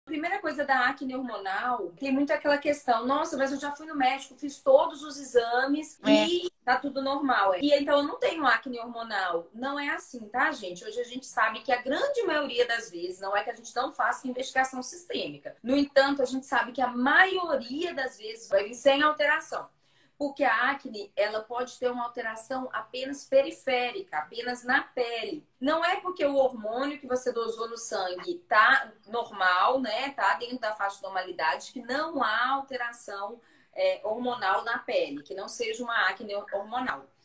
Primeira coisa da acne hormonal, tem muito aquela questão, nossa, mas eu já fui no médico, fiz todos os exames e tá tudo normal. E então eu não tenho acne hormonal. Não é assim, tá, gente? Hoje a gente sabe que a grande maioria das vezes, não é que a gente não faça investigação sistêmica. No entanto, a gente sabe que a maioria das vezes vai vir sem alteração. Porque a acne, ela pode ter uma alteração apenas periférica, apenas na pele. Não é porque o hormônio que você dosou no sangue tá normal, né? Tá dentro da faixa de normalidade, que não há alteração hormonal na pele, que não seja uma acne hormonal.